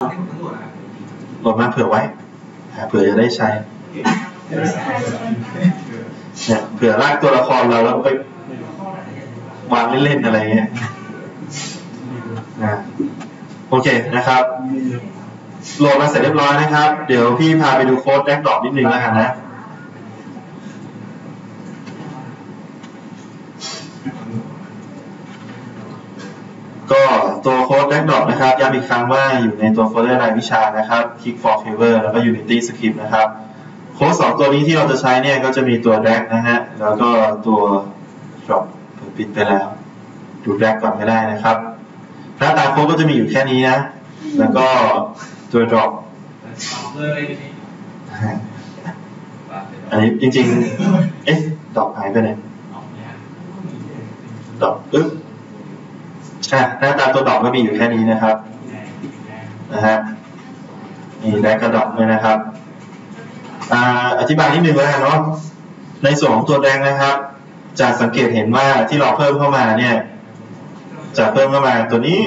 โหลดมาเผื่อไว้เผื่อจะได้ใช้เนี่ยเผื่อลากตัวละครเราแล้วไปวางเล่นๆอะไรเงี้ยโอเคนะครับโหลดมาเสร็จเรียบร้อยนะครับเดี๋ยวพี่พาไปดูโค้ดแดกดรอปนิดนึงแล้วกันนะก็ตัวโค้ดแดกดรอปนะครับย้ำอีกครั้งว่าอยู่ในตัวโฟลเดอร์รายวิชานะครับ Click for Favor แล้วก็ Unity Script นะครับโค้ด2ตัวนี้ที่เราจะใช้เนี่ยก็จะมีตัว drag นะฮะแล้วก็ตัว drop ปิดไปแล้วดู drag ก่อนก็ได้นะครับหน้าตาโค้ดก็จะมีอยู่แค่นี้นะแล้วก็ตัว drop อันนี้จริงๆdrop หายไปไหนdrop หน้าตาตัวดอกก็มีอยู่แค่นี้นะครับนี่ได้กระดอกเลยนะครับอธิบายนิดนึงแล้วกันเนาะในส่วนของตัวแดงนะครับจะสังเกตเห็นว่าที่เราเพิ่มเข้ามาเนี่ยจะเพิ่มเข้ามาตัวนี้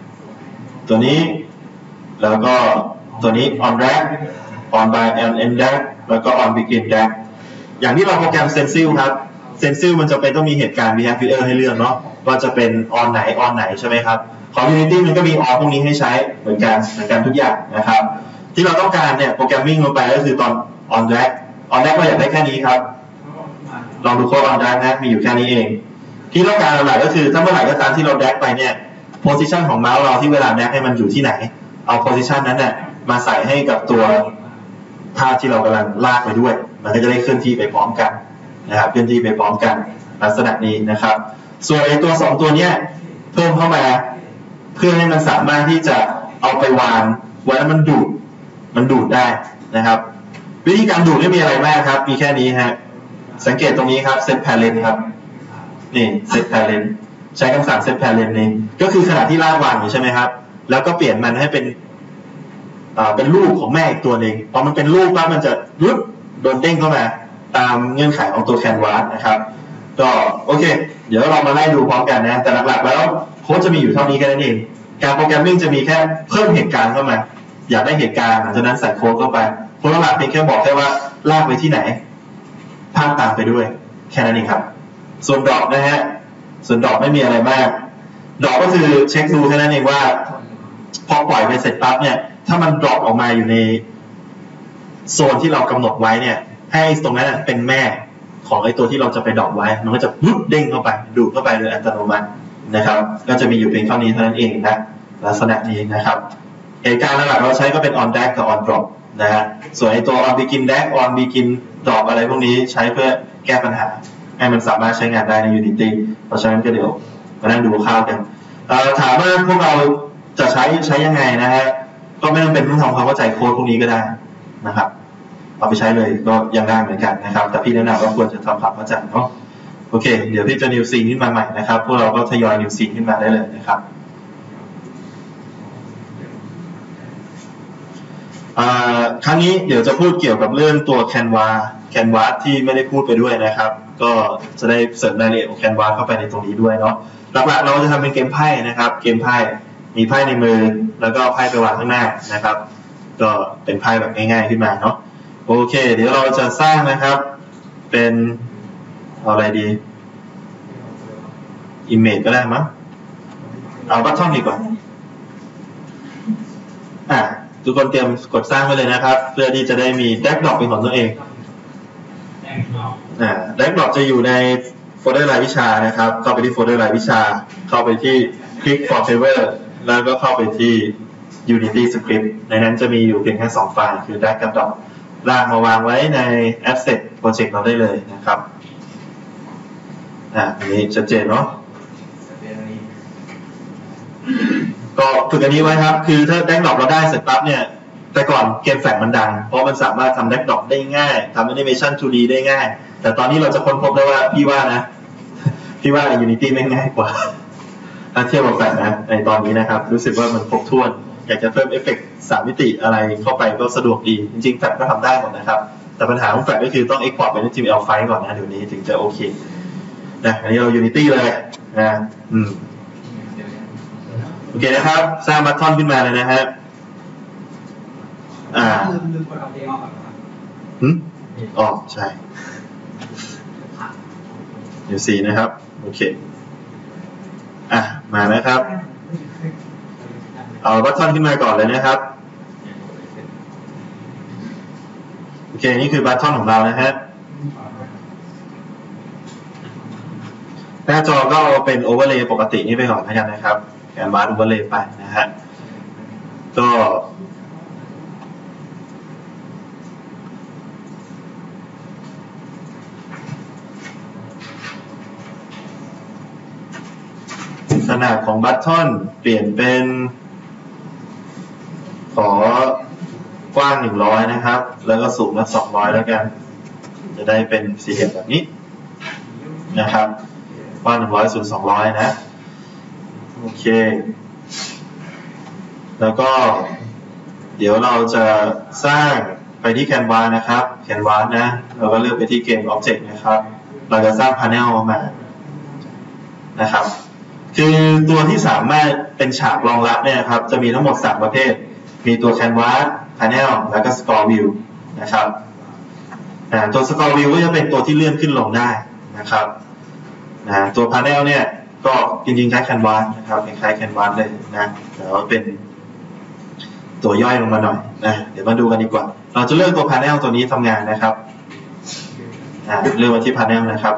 แล้วก็ตัวนี้ on drag on by and end drag แล้วก็ on begin drag อย่างที่เราโปรแกรม stencil ครับstencil มันจะเป็นต้องมีเหตุการณ์ behavior ให้เลือกเนาะว่าจะเป็น on ไหนใช่ไหมครับของ Unity มันก็มี on พวกนี้ให้ใช้เหมือนกันทุกอย่างนะครับที่เราต้องการเนี่ยโปรแกรมมิ่งลงไปก็คือตอน on drag เราอยากได้แค่นี้ครับลองดูโค้ด on drag นะมีอยู่แค่นี้เองที่ต้องการอะไรก็คือถ้าเมื่อไหร่ก็ตามที่เรา drag ไปเนี่ย position ของเมาส์เราที่เวลา drag ให้มันอยู่ที่ไหนเอา position นั้นเนี่ยมาใส่ให้กับตัวภาพที่เรากำลังลากไปด้วยมันก็จะได้เคลื่อนที่ไปพร้อมกันนะครับเคลื่อนที่ไปพร้อมกันลักษณะนี้นะครับส่วนไอ้ตัว2ตัวเนี้ยเพิ่มเข้ามาเพื่อให้มันสามารถที่จะเอาไปวางไว้แล้วมันดูดได้นะครับวิธีการดูดไม่มีอะไรมากครับมีแค่นี้ฮะสังเกตตรงนี้ครับ set parent ครับนี่ set parent ใช้คำสั่ง set parent นี้ก็คือขณะที่ลากวางอยู่ใช่ไหมครับแล้วก็เปลี่ยนมันให้เป็นรูปของแม่อีกตัวหนึ่งพอมันเป็นรูปปั๊บมันจะโดนเด้งเข้ามาตามเงื่อนไขของตัว Canvas นะครับก็โอเคเดี๋ยวเรามาไล่ดูพร้อมกันนะแต่หลักๆแล้วโค้ดจะมีอยู่เท่านี้แค่นั้นเองการโปรแกรมมิ่งจะมีแค่เพิ่มเหตุการณ์เข้ามาอยากได้เหตุการณ์หลังจากนั้นใส่โค้ดเข้าไปโค้ดหลักเพียงแค่บอกแค่ว่าลากไปที่ไหนภาพตามไปด้วยแค่นั้นเองครับส่วนดรอปนะฮะส่วนดรอปไม่มีอะไรมากดรอปก็คือเช็คดูแค่นั้นเองว่าพอปล่อยไปเสร็จปั๊บเนี่ยถ้ามันดรอปออกมาอยู่ในโซนที่เรากำหนดไว้เนี่ยให้ตรงนั้นเป็นแม่ของไอ้ตัวที่เราจะไปดรอปไว้มันก็จะปุ๊บเด้งเข้าไปดูดเข้าไปโดยอัตโนมัตินะครับก็จะมีอยู่เพียงเท่านี้เท่านั้นเองนะลักษณะนี้นะครับเหตุการณ์หลักเราใช้ก็เป็น on drag กับ on drop นะฮะส่วนไอ้ตัว on begin drag on begin drop อะไรพวกนี้ใช้เพื่อแก้ปัญหาให้มันสามารถใช้งานได้ใน Unity เพราะฉะนั้นก็เดี๋ยวมานั่งดูข้าวกันถามว่าพวกเราจะใช้ยังไงนะฮะก็ไม่จำเป็นต้องทำความเข้าใจโค้ดพวกนี้ก็ได้นะครับเอาไปใช้เลยก็ยังได้เหมือนกันนะครับแต่พี่แนะนำว่าควรจะทำความเข้าใจเนาะโอเคเดี๋ยวพี่จะ new scene ขึ้นมาใหม่นะครับพวกเราก็ทยอย new scene ขึ้นมาได้เลยนะครับครั้งนี้เดี๋ยวจะพูดเกี่ยวกับเรื่องตัว Canvas ที่ไม่ได้พูดไปด้วยนะครับก็จะได้เสริมรายละเอียดของ Canvas เข้าไปในตรงนี้ด้วยเนาะหลักๆเราจะทำเป็นเกมไพ่นะครับเกมไพ่มีไพ่ในมือแล้วก็ไพ่ไปวางข้างหน้านะครับก็เป็นไพ่แบบง่ายๆขึ้นมาเนาะโอเคเดี๋ยวเราจะสร้างนะครับเป็นอะไรดี image ก็ได้มั้งเอาบัตทอนดีกว่าทุกคนเตรียมกดสร้างไว้เลยนะครับเพื่อที่จะได้มี drag drop เป็นของตัวเองdrag drop จะอยู่ในโฟลเดอร์รายวิชานะครับเข้าไปที่โฟลเดอร์รายวิชาเข้าไปที่ Click for Favor แล้วก็เข้าไปที่ Unity Script ในนั้นจะมีอยู่เพียงแค่2ไฟล์คือ drag กับ drop ลากมาวางไว้ใน Asset Project เราได้เลยนะครับอันนี้ชัดเจนเนาะก็ฝึกอันนี้ไว้ครับคือถ้า drag drop เราได้เสร็จปั๊บเนี่ยแต่ก่อนเกมแฟลชมันดังเพราะมันสามารถทำ drag drop ได้ง่ายทำ Animation 2D ได้ง่ายแต่ตอนนี้เราจะค้นพบได้ว่าพี่ว่า Unity ไม่ง่ายกว่าถ้าเทียบกับแฟลชนะในตอนนี้นะครับรู้สึกว่ามันครบถ้วนอยากจะเพิ่มเอฟเฟกต์3มิติอะไรเข้าไปก็สะดวกดีจริงๆแฟลชก็ทำได้หมดนะครับแต่ปัญหาของแฟลชก็คือต้อง export เป็น HTML ไฟล์ก่อนนะเดี๋ยวนี้ถึงจะโอเคนะอันนี้เรา Unity เลยนะโอเคนะครับสร้างบัตทอนขึ้นมาเลยนะฮะลืมกดเอาเดย์ออกก่อนครับอ๋อใช่เดี๋ยวสีนะครับโอเคมานะครับเอาบัตทอนขึ้นมาก่อนเลยนะครับโอเคนี่คือบัตทอนของเรานะฮะหน้าจอก็เอาเป็นโอเวอร์เลย์ปกตินี่ไปก่อนแล้วกันนะครับแคนวาสโอเวอร์เลย์ไปนะฮะก็ขนาดของบัตทอนเปลี่ยนเป็นขอกว้าง100นะครับแล้วก็สูง200แล้วกันจะได้เป็นสี่เหลี่ยมแบบนี้นะครับกว้าง100สูง200นะโอเคแล้วก็เดี๋ยวเราจะสร้างไปที่แคนวาสนะครับแคนวาสนะเราก็เลือกไปที่เกม Object นะครับเราจะสร้าง Panel ออกมานะครับคือตัวที่สามารถเป็นฉากรองรับเนี่ยครับจะมีทั้งหมด3ประเภทมีตัว Canvas Panel แล้วก็ Scroll View นะครับตัว Scroll View ก็จะเป็นตัวที่เลื่อนขึ้นลงได้นะครับตัว Panel เนี่ยก็จริงๆคล้าย Canvas นะครับคล้าย Canvas เลยนะแต่ว่าเป็นตัวย่อยลงมาหน่อยนะเดี๋ยวมาดูกันดีกว่าเราจะเลือกตัว Panel ตัวนี้ทำงานนะครับเลือกมาที่ Panel นะครับ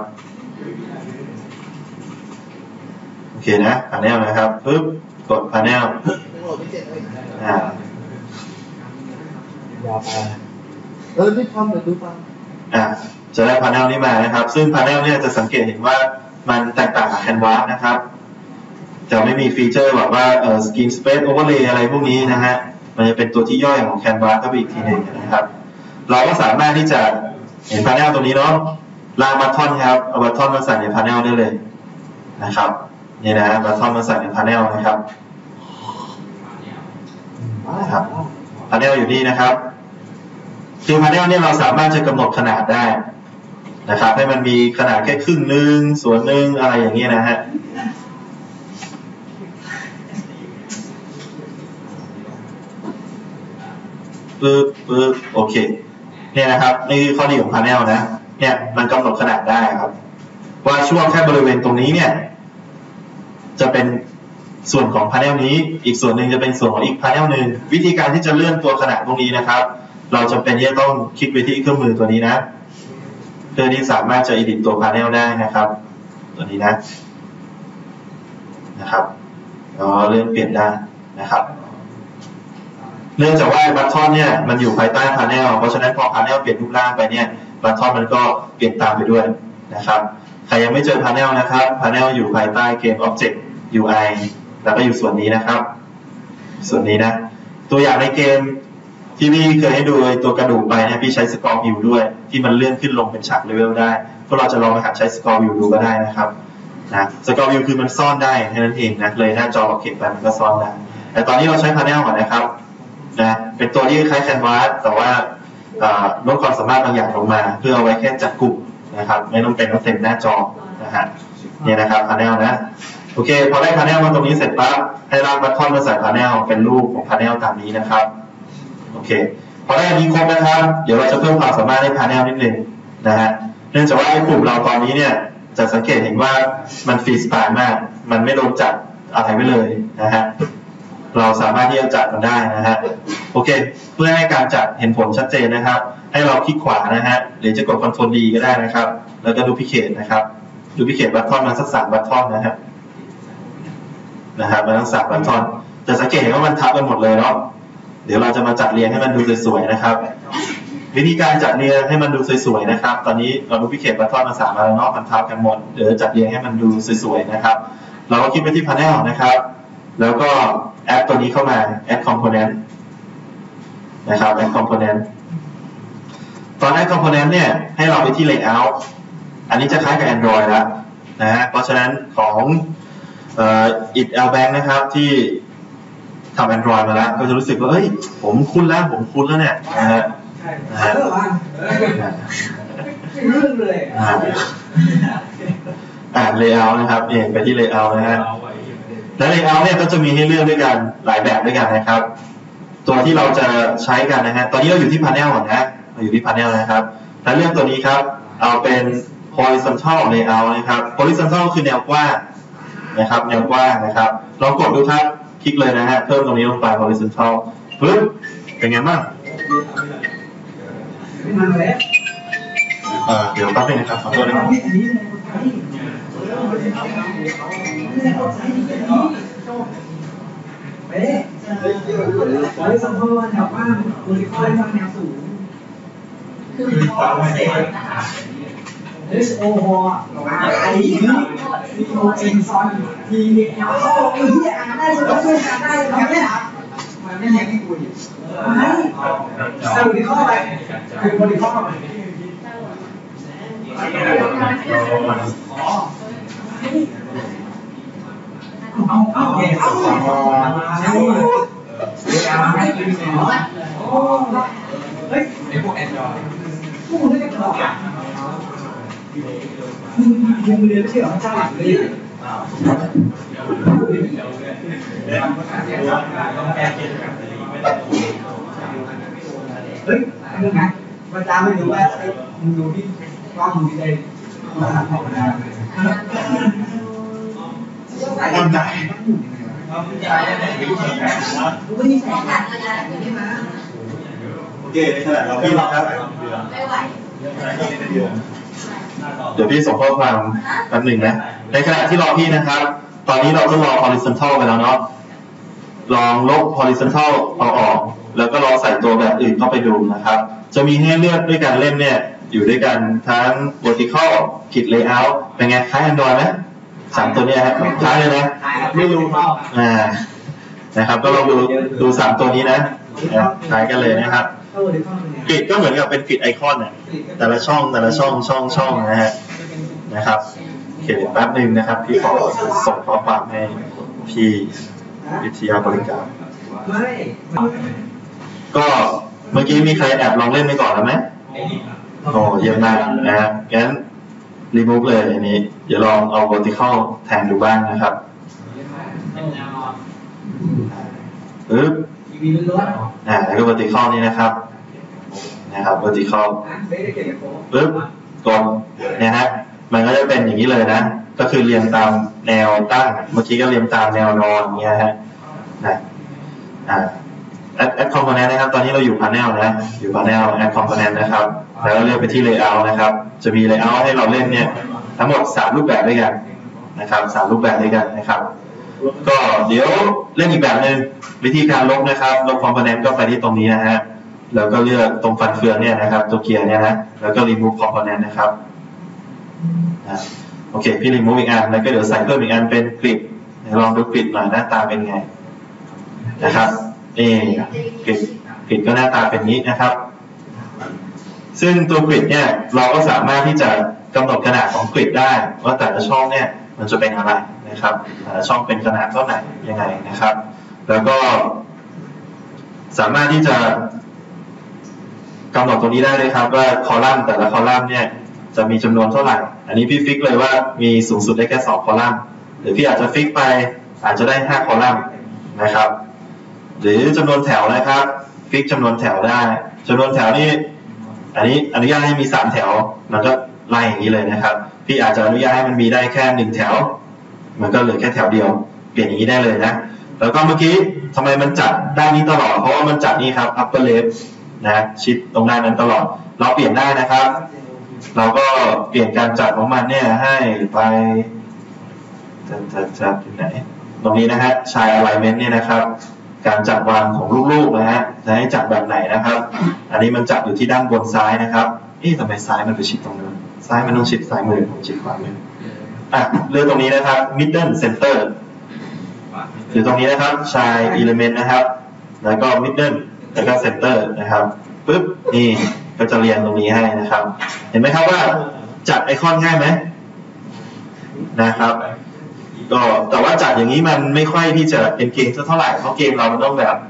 โอเคนะ Panel นะครับปึ๊บกด Panel ที่ทำเดี๋ยวดูฟังจะได้ Panel นี้มานะครับซึ่ง Panel เนี่ยจะสังเกตเห็นว่ามันแตกต่างกับ Canvas นะครับจะไม่มีฟีเจอร์แบบว่าScreen Space Overlay อะไรพวกนี้นะฮะมันจะเป็นตัวที่ย่อยของ Canvas เข้าไปอีกทีหนึ่งนะครับเราก็สามารถที่จะเห็น Panel ตรงนี้เนาะลากบัตทอนครับเอาบัตทอนมาใส่ใน Panel ได้เลยนะครับนี่นะบัตทอนมาใส่ใน Panel นะครับPanel อยู่นี่นะครับคือ Panel เนี่ยเราสามารถจะกำหนดขนาดได้นะครับให้มันมีขนาดแค่ครึ่งนึงส่วนนึงอะไรอย่างนี้นะฮะปึ๊บโอเคเนี่ยนะครับนี่คือข้อดีของ Panel นะเนี่ยมันกำหนดขนาดได้ครับว่าช่วงแค่บริเวณตรงนี้เนี่ยจะเป็นส่วนของ Panel นี้อีกส่วนหนึ่งจะเป็นส่วนของอีก Panel หนึ่งวิธีการที่จะเลื่อนตัวขนาดตรงนี้นะครับเราจำเป็นที่จะต้องคลิกไปที่เครื่องมือตัวนี้นะเพื่อที่สามารถจะ edit ตัว Panel ได้นะครับตัวนี้นะครับเลื่อนเปลี่ยนได้นะครับเนื่องจากว่าบัตทอนเนี่ยมันอยู่ภายใต้ Panel เพราะฉะนั้นพอ Panel เปลี่ยนรูปร่างไปเนี่ยบัตทอนมันก็เปลี่ยนตามไปด้วยนะครับใครยังไม่เจอ Panel นะครับ Panel อยู่ภายใต้เกม Object UI แล้วก็อยู่ส่วนนี้นะครับส่วนนี้นะตัวอย่างในเกมที่พี่เคยให้ดูตัวกระดูกไปเนี่ยพี่ใช้ Scroll View ด้วยที่มันเลื่อนขึ้นลงเป็นฉากเลเวลได้พวกเราจะลองไปหัดใช้ Scroll View ดูก็ได้นะครับScroll View คือมันซ่อนได้แค่นั้นเองนะเลยหน้าจอเราเก็บไปมันก็ซ่อนได้แต่ตอนนี้เราใช้ Panel ก่อนนะครับเป็นตัวที่คล้าย Canvas แต่ว่าลดความสามารถบางอย่างลงมาเพื่อเอาไว้แค่จัดกลุ่มนะครับไม่ต้องเป็นเต็มหน้าจอนะฮะเนี่ยนะครับ Panel นะโอเคพอได้ Panel มาตรงนี้เสร็จปั๊บให้ลากบัตทอนมาใส่ Panel เป็นรูปของ Panel ตามนี้นะครับโอเคพอได้อันนี้ครบนะครับเดี๋ยวเราจะเพิ่มความสามารถให้ Panel นิดนึงนะฮะเนื่องจากว่าไอ้กลุ่มเราตอนนี้เนี่ยจะสังเกตเห็นว่ามันฟรีสไตล์มากมันไม่โดนจัดอะไรไว้เลยนะฮะเราสามารถที่จะจัดมันได้นะฮะโอเคเพื่อให้การจัดเห็นผลชัดเจนนะครับให้เราคลิกขวานะฮะหรือจะกด Ctrl D ก็ได้นะครับแล้วก็ดูพิเคทนะครับดูพิเคทบัตทอนมาสัก3บัตทอนนะครับมันทั้ง3บัตทอนจะสังเกตเห็นว่ามันทับกันหมดเลยเนาะเดี๋ยวเราจะมาจัดเรียงให้มันดูสวยๆนะครับวิธีการจัดเรียงให้มันดูสวยๆนะครับตอนนี้เราดูพิเคทบัตทอนมา3มาแล้วเนาะมันทับกันหมดเดี๋ยวจัดเรียงให้มันดูสวยๆนะครับเราก็คลิกไปที่ Panel นะครับแล้วก็แอดตัวนี้เข้ามา add component นะครับ add component ตอน add component เนี่ยให้เราไปที่ layout อันนี้จะคล้ายกับ Android แล้วนะฮะเพราะฉะนั้นของit.lbank นะครับที่ทำ Android มาแล้วก็จะรู้สึกว่าเอ้ยผมคุ้นแล้วเนี่ยนะฮะเรื่องเลย layout นะครับไปที่ layout นะฮะและ layout เนี่ยก็จะมีให้เลือกด้วยกันหลายแบบด้วยกันนะครับตัวที่เราจะใช้กันนะฮะตอนนี้เราอยู่ที่ panel ก่อนนะเราอยู่ที่ panel นะครับแล้วเรื่องตัวนี้ครับเอาเป็น horizontal layout นะครับ horizontal คือแนวกว้างนะครับแนวกว้างนะครับลองกดดูครับคลิกเลยนะฮะเพิ่มตรงนี้ลงไป horizontal ปึ๊บเป็นไงบ้างเดี๋ยวแป๊บนึงนะครับขอโทษนะครับสัมภาระแถวบ้านบริการทางแนวสูงคือพอเสร็จนะคะโอ้โหไอ้โอเอ็นซอนทีเอาเข้าไอ้ที่อ่านได้จะต้องช่วยกันได้ทำได้มันไม่เลี้ยงให้กูดิไม่เอาบริข้ออะไรคือบริข้อเอาเฮ้ยไอ้พวกแอนดรอยพวกมึงไม่ได้ขอมึงเรียนไม่ใช่เหรอเจ้าหลักเลยเฮ้ยมึงไงประจำไม่รู้ว่ามึงดูที่กล้องมึงที่ได้มาทำของนะคนใจโอเคในขณะเราพี่ครับไม่ไหวเดี๋ยวพี่ส่งข้อความแป๊บหนึ่งนะในขณะที่รอพี่นะครับตอนนี้เราต้องรอ horizontal ไปแล้วเนาะลองลบ horizontal เอาออกแล้วก็ลองใส่ตัวแบบอื่นเข้าไปดูนะครับจะมีให้เลือกด้วยกันเล่นเนี่ยอยู่ด้วยกันทั้ง vertical ผิด layout เป็นไงคล้าย Android ไหมสามตัวนี้ฮะคล้ายเลยนะไม่รู้เปล่านะครับก็ลองดูสามตัวนี้นะคล้ายกันเลยนะครับกริดก็เหมือนกับเป็นกริดไอคอนเนี่ยแต่ละช่องนะฮะนะครับโอเคแป๊บนึงนะครับพี่ขอส่งข้อความให้พี่วิทยาบริการก็เมื่อกี้มีใครแอบลองเล่นไปก่อนแล้วไหมโอ้เยี่ยมมากนะครับงั้นรีมูฟเลยอันนี้เดี๋ยวลองเอา vertical แทนดูบ้างนะครับปึ๊บแล้วก็ vertical นี่นะครับvertical ปึ๊บกดเนี่ยฮะมันก็จะเป็นอย่างนี้เลยนะก็คือเรียงตามแนวตั้งเมื่อกี้ก็เรียงตามแนวนอนอย่างเงี้ยฮะadd component นะครับตอนนี้เราอยู่ panel นะอยู่ panel add component นะครับแล้วเลือกไปที่ layout นะครับจะมี layout ให้เราเล่นเนี่ยทั้งหมด3รูปแบบด้วยกันนะครับ3รูปแบบด้วยกันนะครับก็เดี๋ยวเล่นอีกแบบนึงวิธีการลบนะครับลบ component ก็ไปที่ตรงนี้นะฮะแล้วก็เลือกตรงฟันเฟืองเนี่ยนะครับตัวเกียร์เนี่ยนะแล้วก็ remove component นะครับโอเคพี่ remove อีกอันแล้วก็เดี๋ยวใส่เพิ่มอีกอันเป็นกริดลองดูกริดหน่อยหน้าตาเป็นไงนะครับกริดก็หน้าตาเป็นนี้นะครับซึ่งตัวกริดเนี่ยเราก็สามารถที่จะกำหนดขนาดของกริดได้ว่าแต่ละช่องเนี่ยมันจะเป็นอะไรนะครับแต่ละช่องเป็นขนาดเท่าไหร่ยังไงนะครับแล้วก็สามารถที่จะกำหนดตรงนี้ได้เลยครับว่าคอลัมน์แต่ละคอลัมน์เนี่ยจะมีจำนวนเท่าไหร่อันนี้พี่ฟิกเลยว่ามีสูงสุดได้แค่2คอลัมน์หรือพี่อาจจะฟิกไปอาจจะได้5คอลัมน์นะครับหรือจำนวนแถวนะครับฟิกจำนวนแถวได้จำนวนแถวนี่อันนี้อนุญาตให้มี3แถวมันก็ไล่อย่างนี้เลยนะครับพี่อาจจะอนุญาตให้มันมีได้แค่1แถวมันก็เหลือแค่แถวเดียวเปลี่ยนอย่างนี้ได้เลยนะแล้วก็เมื่อกี้ทำไมมันจัดด้านนี้ตลอดเพราะว่ามันจัดนี่ครับ upper left นะชิดตรงด้านนั้นตลอดเราเปลี่ยนได้นะครับเราก็เปลี่ยนการจัดของมันเนี่ยให้ไปจัดที่ไหนตรงนี้นะฮะชาย alignment เนี่ยนะครับการจัดวางของลูกๆนะฮะจะให้จัดแบบไหนนะครับอันนี้มันจัดอยู่ที่ด้านบนซ้ายนะครับทำไมซ้ายมันไปชิดตรงนั้นซ้ายมันต้องชิดซ้ายมือชิดขวามือเลือกตรงนี้นะครับ middle center คือตรงนี้นะครับชาย element นะครับแล้วก็ middle แล้วก็ center นะครับปึ๊บนี่ก็จะเรียงตรงนี้ให้นะครับเห็นไหมครับว่าจัดไอคอนง่ายไหมนะครับก็แต่ว่าจัดอย่างนี้มันไม่ค่อยที่จะเป็นเกมเท่าไหร่เพราะเกมเรามันต้องแบบ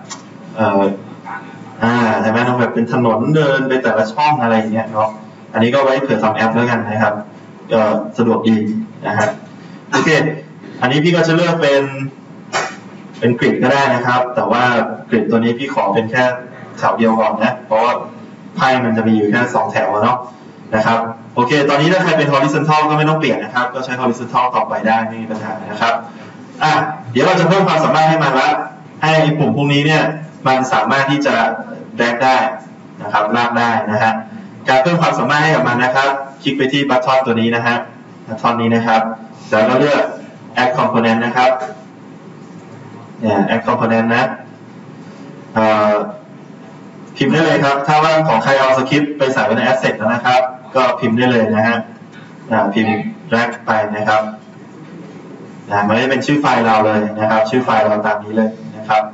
ใช่ไหมต้องแบบเป็นถนนเดินไปแต่ละช่องอะไรอย่างเงี้ยเนาะอันนี้ก็ไว้เผื่อทำแอปแล้วกันนะครับก็สะดวกดีนะครับโอเคอันนี้พี่ก็จะเลือกเป็นเป็นกริดก็ได้นะครับแต่ว่ากริดตัวนี้พี่ขอเป็นแค่แถวเดียวก่อนนะเพราะว่าไพ่มันจะมีอยู่แค่2แถวเนาะนะครับโอเคตอนนี้ถ้าใครเป็น horizontal ก็ไม่ต้องเปลี่ยนนะครับก็ใช้ horizontal ต่อไปได้ไม่มีปัญหานะครับเดี๋ยวเราจะเพิ่มความสามารถให้มันละให้ปุ่มพวกนี้เนี่ยมันสามารถที่จะแดกได้นะครับลากได้นะฮะการเพิ่มความสามารถให้กับมันนะครับคลิกไปที่บัตทอนตัวนี้นะฮะบัตทอนนี้นะครับแล้วก็เลือก add component นะครับเนี่ย add component นะพิมพ์ได้เลยครับถ้าว่าของใครเอาสคริปต์ไปใส่ไว้ใน asset แล้วนะครับก็พิมพ์ได้เลยนะฮะพิมพ์ drag ไปนะครับมันจะเป็นชื่อไฟล์เราเลยนะครับชื่อไฟล์เราตามนี้เลยนะครับ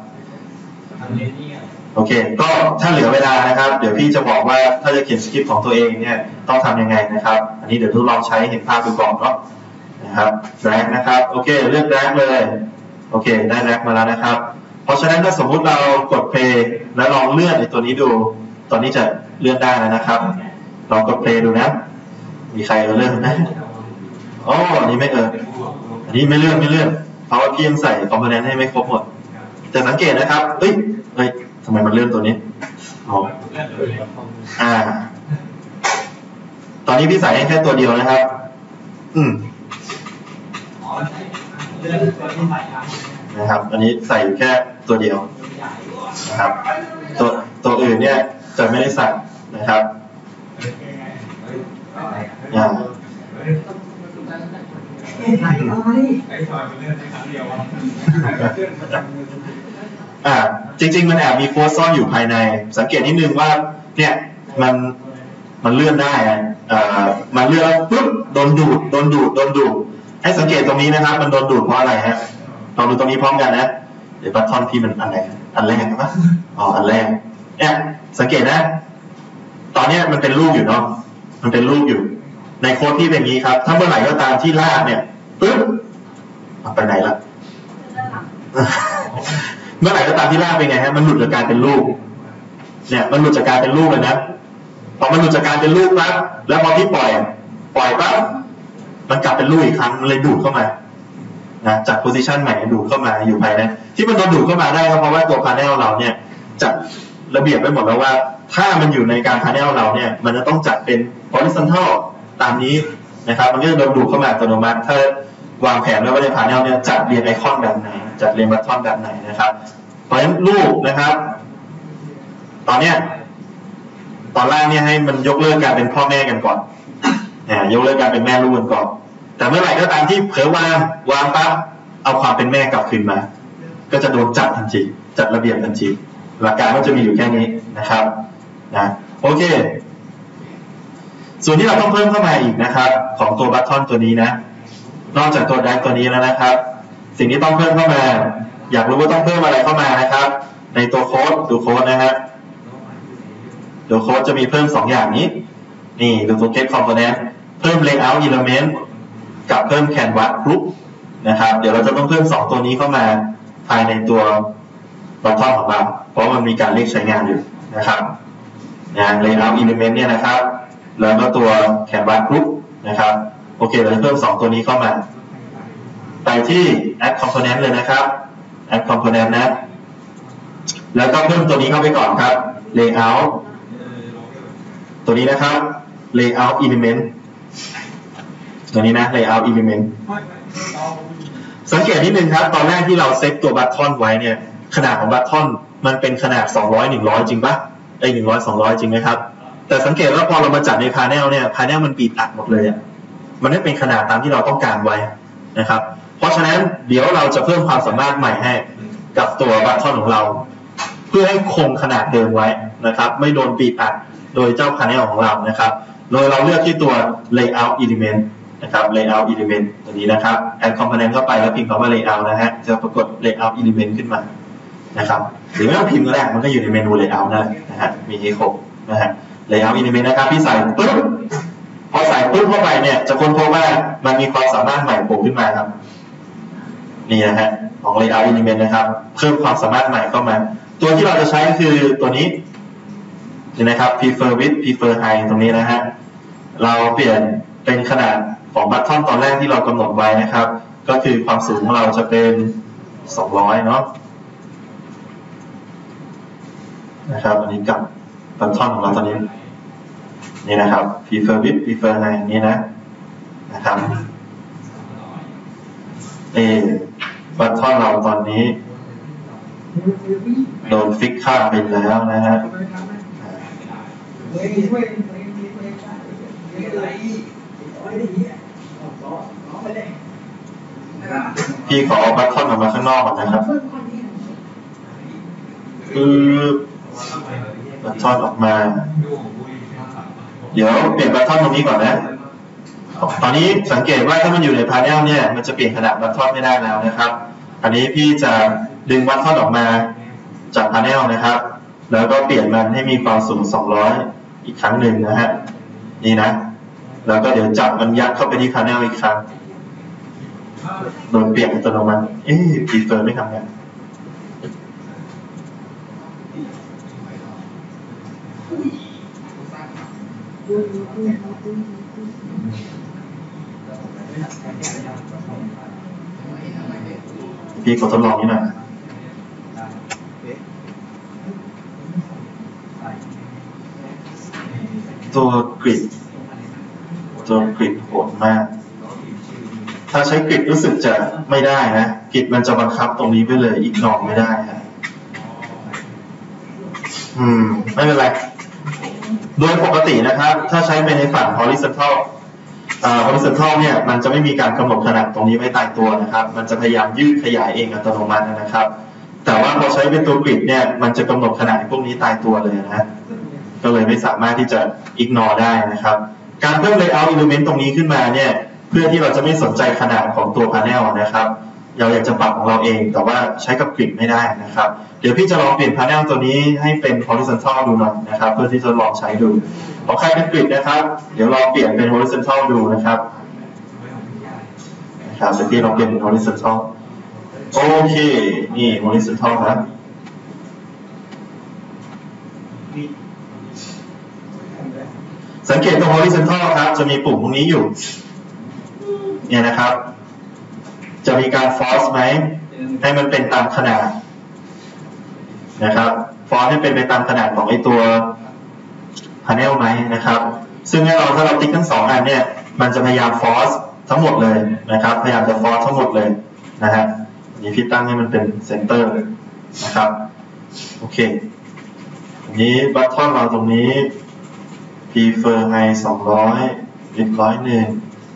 โอเคก็ถ้าเหลือเวลานะครับเดี๋ยวพี่จะบอกว่าถ้าจะเขียนสคริปต์ของตัวเองเนี่ยต้องทำยังไงนะครับอันนี้เดี๋ยวทดลองใช้เห็นภาพดูก่อนเนาะนะครับ drag นะครับโอเคเลือก drag เลยโอเคได้ drag มาแล้วนะครับเพราะฉะนั้นถ้าสมมุติเรากด play แล้วลองเลื่อนในตัวนี้ดูตอนนี้จะเลื่อนได้แล้วนะครับลองกด play ดูนะมีใครเลื่อนไหมอ๋ออันนี้ไม่อันนี้ไม่เลื่อนเพราะว่าพี่ยังใส่คอมโพเนนต์ให้ไม่ครบหมดแต่สังเกตนะครับเฮ้ยทำไมมันเลื่อนตัวนี้ตอนนี้พี่ใส่ให้แค่ตัวเดียวนะครับนะครับอันนี้ใส่อยู่แค่ตัวเดียวนะครับตัวอื่นเนี่ยจะไม่ได้ใส่นะครับจริงๆมันแอบมีโค้ดซ่อนอยู่ภายในสังเกตนิดนึงว่าเนี่ยมันเลื่อนได้มันเลื่อนแล้วปุ๊บโดนดูดให้สังเกตตรงนี้นะครับมันโดนดูดเพราะอะไรฮะลองดูตรงนี้พร้อมกันนะเดี๋ยวบัตทอนพี่มันอันแรกใช่ปะอันแรกเนี่ยสังเกตนะตอนนี้มันเป็นรูปอยู่เนาะมันเป็นรูปอยู่ในโค้ดที่เป็นอย่างนี้ครับถ้าเมื่อไหร่ก็ตามที่ลากเนี่ยปึ๊บไปไหนละเมื่อไหร่ก็ตามที่ลากเป็นไงฮะมันหลุดจากการเป็นรูปเนี่ยมันหลุดจากการเป็นรูปเลยนะพอมันหลุดจากการเป็นรูปปั๊บแล้วพอที่ปล่อยปั๊บมันกลับเป็นรูปอีกครั้งมันเลยดูดเข้ามานะจากโพซิชันใหม่ดูดเข้ามาอยู่ภายในที่มันโดนดูดเข้ามาได้ก็เพราะว่าตัวพาเนลเราเนี่ยจัดระเบียบไว้หมดแล้วว่าถ้ามันอยู่ในการพาเนลเราเนี่ยมันจะต้องจัดเป็น horizontal ตามนี้นะครับมันก็จะโดนดูดเข้ามาอัตโนมัติถ้าวางแผนไว้ว่าในพาเนลเนี่ยจัดเรียงไอคอนแบบไหนจัดเรียงบัตทอนแบบไหนนะครับเพราะฉะนั้นรูปนะครับตอนแรกเนี่ยให้มันยกเลิกการเป็นพ่อแม่กันก่อนยกเลิกการเป็นแม่ลูกกันก่อนแต่เมื่อไหร่ก็ตามที่เผลอวางปั๊บเอาความเป็นแม่กลับคืนมาก็จะโดนจัดทันทีจัดระเบียบทันทีหลักการก็จะมีอยู่แค่นี้นะครับโอเคส่วนที่เราต้องเพิ่มเข้ามาอีกนะครับของตัวบัตทอนตัวนี้นะนอกจากตัวแดกตัวนี้แล้วนะครับสิ่งที่ต้องเพิ่มเข้ามาอยากรู้ว่าต้องเพิ่มอะไรเข้ามานะครับในตัวโค้ดดูโค้ดนะฮะดูโค้ดจะมีเพิ่ม2อย่างนี้นี่ดูตัว get component เพิ่ม layout element กับเพิ่ม canvas group นะครับเดี๋ยวเราจะต้องเพิ่ม2ตัวนี้เข้ามาภายในตัวบัตทอนของเราเพราะมันมีการเรียกใช้งานอยู่นะครับlayout element เนี่ยนะครับแล้วก็ตัว canvas group นะครับโอเคเราจะเพิ่ม2ตัวนี้เข้ามาไปที่ add component เลยนะครับ add component นะแล้วก็เพิ่มตัวนี้เข้าไปก่อนครับ layout ตัวนี้นะครับ layout element ตัวนี้นะ layout element สังเกตนิดนึงครับตอนแรกที่เราเซตตัวบัตทอนไว้เนี่ยขนาดของบัตทอนมันเป็นขนาด200 100จริงปะ100 200จริงไหมครับแต่สังเกตว่าพอเรามาจัดในพาเนลเนี่ยพาเนลมันบีบอัดหมดเลยมันไม่เป็นขนาดตามที่เราต้องการไว้นะครับเพราะฉะนั้นเดี๋ยวเราจะเพิ่มความสามารถใหม่ให้กับตัวบัตทอนของเราเพื่อให้คงขนาดเดิมไว้นะครับไม่โดนบีบอัดโดยเจ้าพาเนลของเรานะครับโดยเราเลือกที่ตัว layout element นะครับ layout element ตัวนี้นะครับ add component เข้าไปแล้วพิมพ์คำว่า layout นะฮะจะปรากฏ layout element ขึ้นมานะครับหรือไม่ต้องพิมพ์ก็ได้มันก็อยู่ในเมนู layout นั่นแหละนะฮะมีให้ครบนะฮะ layout element นะครับที่ใส่ปุ๊บพอใส่ปุ๊บเข้าไปเนี่ยจะค้นพบว่ามันมีความสามารถใหม่โผล่ขึ้นมาครับนี่นะฮะของ layout element นะครับเพิ่มความสามารถใหม่เข้ามาตัวที่เราจะใช้คือตัวนี้นี่นะครับ prefer width prefer height ตรงนี้นะฮะเราเปลี่ยนเป็นขนาดของบัตทอนตอนแรกที่เรากำหนดไว้นะครับก็คือความสูงของเราจะเป็น200เนาะนะครับอันนี้กับบัตทอนของเราตอนนี้นี่นะครับ prefer with prefer ไงนี่นะครับบัตทอนเราตอนนี้โดนฟิกค่าไปแล้วนะฮะพี่ขอเอาบัตทอนออกมาข้างนอกก่อนนะครับบัตทอนออกมาเดี๋ยวเปลี่ยนบัตทอนตรงนี้ก่อนนะตอนนี้สังเกตว่าถ้ามันอยู่ในพาเนลเนี่ยมันจะเปลี่ยนขนาดบัตทอนไม่ได้แล้วนะครับอันนี้พี่จะดึงบัตทอนออกมาจากพาเนลนะครับแล้วก็เปลี่ยนมันให้มีความสูง200อีกครั้งหนึ่งนะฮะนี่นะแล้วก็เดี๋ยวจับมันยัดเข้าไปที่พาเนลอีกครั้งโดนเปลี่ยนอัตโนมัติprefer ไม่ทำงานพี่ขอทดลองนิดหน่อยตัวกริดโหดมากถ้าใช้กริดรู้สึกจะไม่ได้นะกริดมันจะบังคับตรงนี้ไปเลยอีกนอกไม่ได้ฮะไม่เป็นไรโดยปกตินะครับถ้าใช้ไปในฝั่ง horizontal เนี่ยมันจะไม่มีการกำหนดขนาดตรงนี้ไว้ตายตัวนะครับมันจะพยายามยืดขยายเองอัตโนมัตินะครับแต่ว่าพอใช้เป็นตัวกริดเนี่ยมันจะกำหนดขนาดพวกนี้ตายตัวเลยนะก็เลยไม่สามารถที่จะ ignore ได้นะครับการเพิ่ม layout element ตรงนี้ขึ้นมาเนี่ยเพื่อที่เราจะไม่สนใจขนาดของตัว panel นะครับเราอยากจะปรับของเราเองแต่ว่าใช้กับกริดไม่ได้นะครับเดี๋ยวพี่จะลองเปลี่ยน panel ตัวนี้ให้เป็น horizontal ดูหน่อยนะครับเพื่อที่จะลองใช้ดูของใครเป็นกริดนะครับเดี๋ยวลองเปลี่ยนเป็น horizontal ดูนะครับเดี๋ยวพี่ลองเปลี่ยนเป็น horizontal โอเคนี่ horizontal นะสังเกตตรง horizontal ครับจะมีปุ่มตรงนี้อยู่เนี่ยนะครับจะมีการ force ไหมให้มันเป็นตามขนาดนะครับ force ให้เป็นไปตามขนาดของไอตัว panel ไหมนะครับซึ่งถ้าเราติ๊กทั้ง2อันเนี่ยมันจะพยายาม force ทั้งหมดเลยนะครับพยายามจะ force ทั้งหมดเลยนะฮะนี่พี่ตั้งให้มันเป็น center นะครับโอเคอันนี้ button เราตรงนี้ prefer high 200 width 101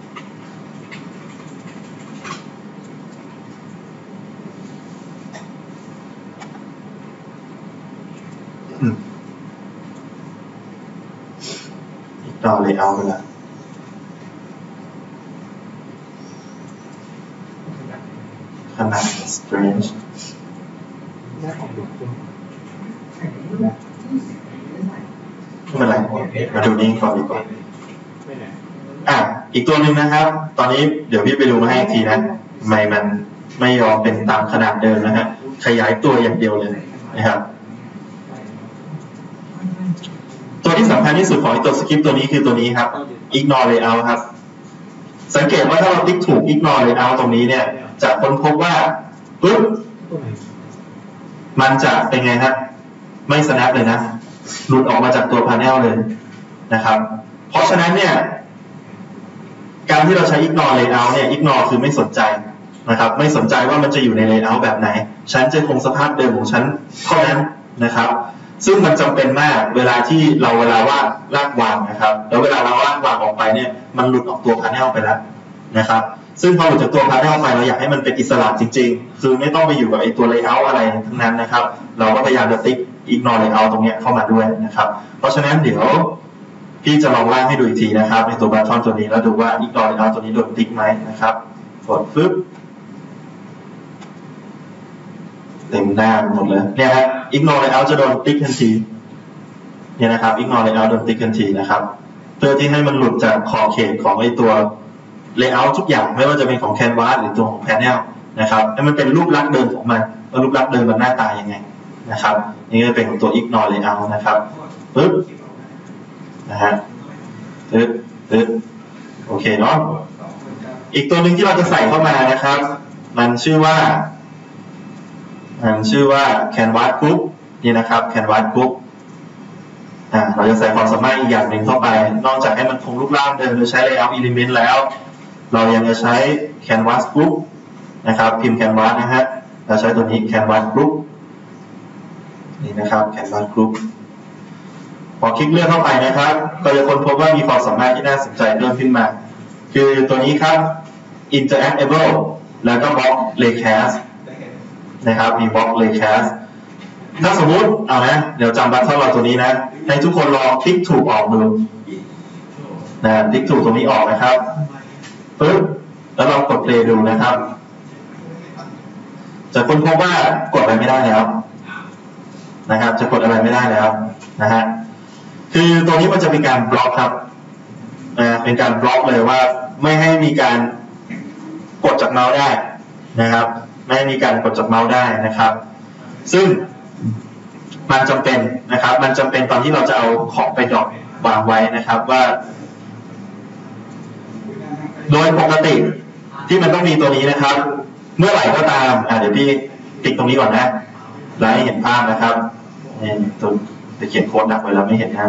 ต่อ layout ไปละขนาด strange ไม่เป็นไรมาดูนี้ก่อนดีกว่าอีกตัวหนึ่งนะครับตอนนี้เดี๋ยวพี่ไปดูมาให้อีกทีนะทำไมมันไม่ยอมเป็นตามขนาดเดิมนะฮะขยายตัวอย่างเดียวเลยนะครับตัวที่สำคัญที่สุดของตัวสคริปต์ตัวนี้คือตัวนี้ครับ ignore layout ครับสังเกตว่าถ้าเราติ๊กถูก ignore layout ตรงนี้เนี่ยจะค้นพบว่าปุ๊บมันจะเป็นไงครับไม่ snap เลยนะหลุดออกมาจากตัว panel เลยนะครับเพราะฉะนั้นเนี่ยการที่เราใช้ ignore layout เนี่ย ignore คือไม่สนใจนะครับไม่สนใจว่ามันจะอยู่ใน layout แบบไหนฉันจะคงสภาพเดิมของฉันเท่านั้นนะครับซึ่งมันจำเป็นมากเวลาว่ารากวางนะครับแล้วเวลาเราลากวางออกไปเนี่ยมันหลุดออกตัว panel ไปแล้วนะครับซึ่งพอหลุดจากตัว panel ไปเราอยากให้มันเป็นอิสระจริงๆคือไม่ต้องไปอยู่กับไอ้ตัว layout อะไรทั้งนั้นนะครับเราก็พยายามจะติ๊ก ignore layout ตรงนี้เข้ามาด้วยนะครับเพราะฉะนั้นเดี๋ยวพี่จะลองล่างให้ดูอีกทีนะครับในตัว button ตัวนี้แล้วดูว่า ignore layout ตัวนี้โดนติ๊กไหมนะครับกดปึ๊บเต็มหน้าหมดเลยเนี่ยฮะ ignore layout จะโดนติ๊กทันทีเนี่ยนะครับ ignore layout โดนติ๊กทันทีนะครับเพื่อที่ให้มันหลุดจากขอบเขตของไอ้ตัว layout ทุกอย่างไม่ว่าจะเป็นของ canvas หรือตัวของ panel นะครับให้มันเป็นรูปลักษณ์เดิมของมันว่ารูปลักษณ์เดิมมันหน้าตายังไงนะครับนี่ก็เป็นของตัว ignore layout นะครับปึ๊บนะฮะปึ๊บโอเคเนาะอีกตัวหนึ่งที่เราจะใส่เข้ามานะครับมันชื่อว่าCanvas Group นี่นะครับ Canvas Group เราจะใส่ความสามารถอีกอย่างหนึ่งเข้าไปนอกจากให้มันคงรูปร่างเดิมโดยใช้ layout element แล้วเรายังจะใช้ canvas group นะครับพิมพ์ canvas นะฮะเราใช้ตัวนี้ canvas group นี่นะครับ canvas group พอคลิกเลื่อนเข้าไปนะครับก็จะค้นพบว่ามีความสามารถที่น่าสนใจเพิ่มขึ้นมาคือตัวนี้ครับ interactable แล้วก็ block raycast นะครับมี block raycast ถ้าสมมุติเอานะเดี๋ยวจำบัตเทิลเราตัวนี้นะให้ทุกคนลองคลิกถูกออกดูนะคลิกถูกตรงนี้ออกนะครับปึ๊บแล้วลองกดเพลย์ดูนะครับจะค้นพบว่ากดอะไรไม่ได้แล้วนะครับจะกดอะไรไม่ได้แล้วนะฮะคือตัวนี้มันจะเป็นการบล็อกครับเป็นการบล็อกเลยว่าไม่ให้มีการกดจากเมาส์ได้นะครับไม่ให้มีการกดจากเมาส์ได้นะครับซึ่งมันจำเป็นนะครับมันจำเป็นตอนที่เราจะเอาของไปดรอปวางไว้นะครับว่าโดยปกติที่มันต้องมีตัวนี้นะครับเมื่อไหร่ก็ตามเดี๋ยวพี่ติ๊กตรงนี้ก่อนนะแล้วให้เห็นภาพนะครับนี่ตัวจะเขียนโค้ดดักไว้แล้วไม่เห็นหน้า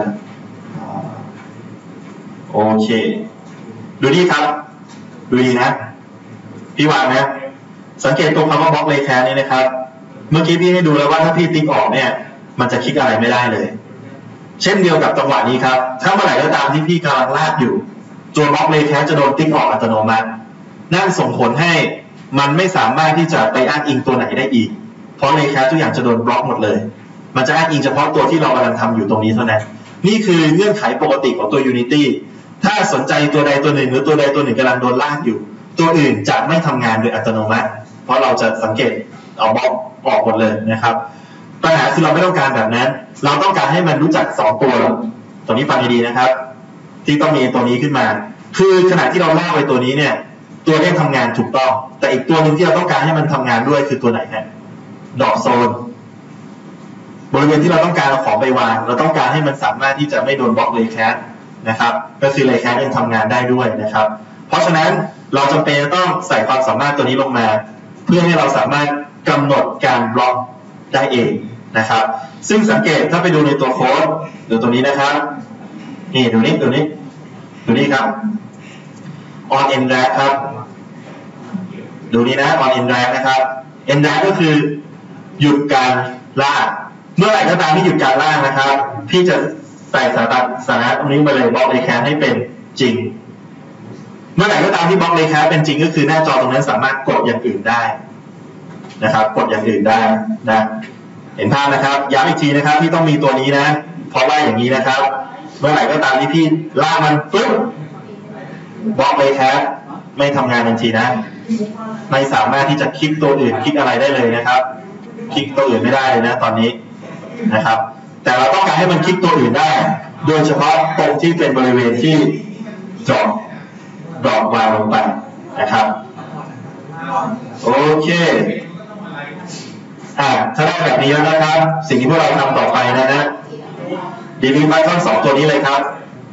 โอเคดูนี่ครับดูดีนะพี่วางนะสังเกตตรงคำว่าบล็อกเลย์แคสนี่นะครับเมื่อกี้พี่ให้ดูแล้วว่าถ้าพี่ติ๊กออกเนี่ยมันจะคลิกอะไรไม่ได้เลยเช่นเดียวกับจังหวะนี้ครับถ้าเมื่อไหร่ก็ตามที่พี่กำลังลากอยู่ตัวบล็อกเลย์แคสจะโดนติ๊กออกอัตโนมัตินั่นส่งผลให้มันไม่สามารถที่จะไปอ้างอิงตัวไหนได้อีกเพราะเลย์แคสทุกอย่างจะโดนบล็อกหมดเลยมันจะอ้างอิงเฉพาะตัวที่เรากำลังทำอยู่ตรงนี้เท่านั้นนี่คือเงื่อนไขปกติของตัว Unity ถ้าสนใจตัวใดตัวหนึ่งหรือตัวใดตัวหนึ่งกำลังโดนลากอยู่ตัวอื่นจะไม่ทำงานโดยอัตโนมัติเพราะเราจะสังเกตเอาบล็อกออกหมดเลยนะครับปัญหาคือเราไม่ต้องการแบบนั้นเราต้องการให้มันรู้จัก2ตัวนี้ฟังดีๆนะครับที่ต้องมีตัวนี้ขึ้นมาคือขณะที่เราลากไปตัวนี้เนี่ยตัวนี้ทำงานถูกต้องแต่อีกตัวหนึ่งที่เราต้องการให้มันทำงานด้วยคือตัวไหนฮะดอกโซนบริเวณที่เราต้องการเอาของไปวางเราต้องการให้มันสามารถที่จะไม่โดนบล็อกเลย์แคสนะครับก็คือเลย์แคสยังทำงานได้ด้วยนะครับเพราะฉะนั้นเราจำเป็นต้องใส่ความสามารถตัวนี้ลงมาเพื่อให้เราสามารถกำหนดการบล็อกได้เองนะครับซึ่งสังเกตถ้าไปดูในตัวโค้ดดูตัวนี้นะครับนี่ดูนี่ครับ on end drag ครับดูนี้นะ on end drag นะครับ end drag ก็คือหยุดการลากเมื่อไหร่ก็ตามที่หยุดการลากนะครับพี่จะใส่สถานะตรงนี้ไปเลยบล็อกเลย์แคสให้เป็นจริงเมื่อไหร่ก็ตามที่บล็อกเลย์แคสเป็นจริงก็คือหน้าจอตรงนั้นสามารถกดอย่างอื่นได้นะครับกดอย่างอื่นได้นะเห็นภาพนะครับย้ำอีกทีนะครับที่ต้องมีตัวนี้นะเพราะว่าอย่างนี้นะครับเมื่อไหร่ก็ตามที่พี่ลากมันปึ๊บบล็อกเลย์แคสไม่ทำงานทันทีนะไม่สามารถที่จะคลิกตัวอื่นคลิกอะไรได้เลยนะครับคลิกตัวอื่นไม่ได้เลยนะตอนนี้นะครับแต่เราต้องการให้มันคลิกตัวอื่นได้โดยเฉพาะตรงที่เป็นบริเวณที่ดรอปวางลงไปนะครับโอเคถ้าได้แบบนี้แล้วนะครับสิ่งที่พวกเราทำต่อไปนะdelete button 2ตัวนี้เลยครับ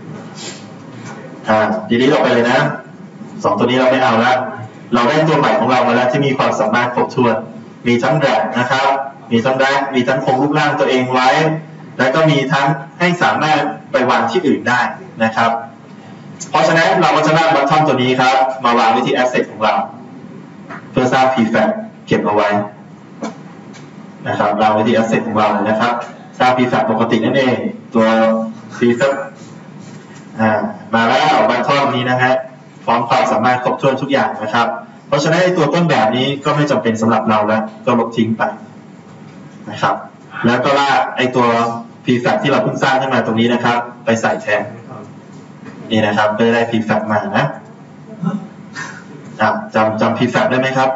delete ออกไปเลยนะ2ตัวนี้เราไม่เอาแล้วเราได้ตัวใหม่ของเรามาแล้วที่มีความสามารถครบถ้วนมีทั้งแดกนะครับมีทั้งแดกมีทั้งคงรูปร่างตัวเองไว้แล้วก็มีทั้งให้สามารถไปวางที่อื่นได้นะครับเพราะฉะนั้นเราก็จะลากบัตทอนตัวนี้ครับมาวางไว้ที่ asset ของเราเพื่อสร้าง prefab เก็บเอาไว้นะครับวางไว้ที่ asset ของเราเลยนะครับสร้าง prefab ปกตินั่นเองตัว prefab มาแล้วบัตทอนนี้นะฮะพร้อมความสามารถครบถ้วนทุกอย่างนะครับเพราะฉะนั้นตัวต้นแบบนี้ก็ไม่จำเป็นสำหรับเราแล้วก็ลบทิ้งไปนะครับแล้วก็ลากตัว prefab ที่เราเพิ่งสร้างขึ้นมาตรงนี้นะครับไปใส่แทนนี่นะครับก็ได้ prefab มานะจำ prefab ได้ไหมครับ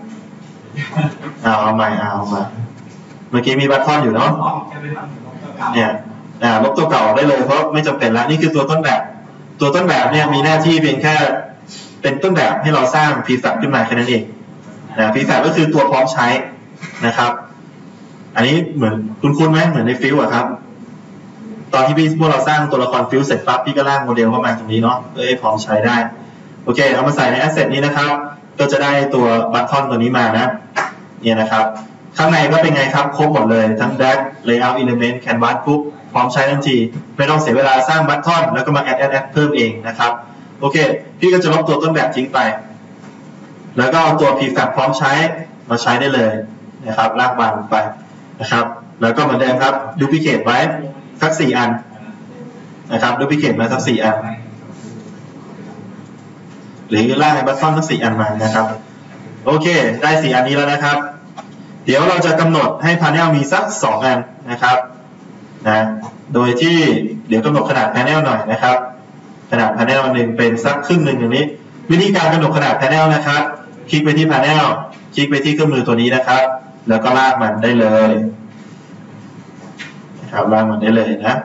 เอาใหม่เมื่อกี้มีบัตทอนอยู่เนาะเนี่ยลบตัวเก่าได้เลยเพราะไม่จำเป็นแล้วนี่คือตัวต้นแบบเนี่ยมีหน้าที่เพียงแค่เป็นต้นแบบให้เราสร้าง prefab ขึ้นมาแค่นั้นเองprefab ก็คือตัวพร้อมใช้นะครับอันนี้เหมือนคุ้นไหมเหมือนในฟิลครับตอนที่พวกเราสร้างตัวละครฟิลเสร็จปั๊บพี่ก็ล่างโมเดลเข้ามาตรงนี้เนาะเพื่อให้พร้อมใช้ได้โอเคเอามาใส่ใน asset นี้นะครับก็จะได้ตัวบัตทอนตัวนี้มานะเนี่ยนะครับข้างในก็เป็นไงครับครบหมดเลยทั้ง Drag Layout Element Canvas ปุ๊บพร้อมใช้ทันทีไม่ต้องเสียเวลาสร้างบัตทอนแล้วก็มาแอดเพิ่มเองนะครับโอเคพี่ก็จะลบตัวต้นแบบทิ้งไปแล้วก็ตัว prefab พร้อมใช้มาใช้ได้เลยนะครับลากบานไปนะครับแล้วก็เหมือนเดิมครับ duplicate ไว้สัก4 อันนะครับ duplicate มาสัก4 อันหรือลากไอ้บัตทอนสัก4 อันมานะครับโอเคได้4 อันนี้แล้วนะครับเดี๋ยวเราจะกำหนดให้ panel มีสัก2 อันนะครับนะโดยที่เดี๋ยวกำหนดขนาด panel หน่อยนะครับขนาด panel หนึ่งเป็นสักครึ่งหนึ่งอย่างนี้วิธีการกำหนดขนาด panel นะครับคลิกไปที่ panel คลิกไปที่เครื่องมือตัวนี้นะครับแล้วก็ลากมันได้เลยนะครับลากมันได้เลยนะ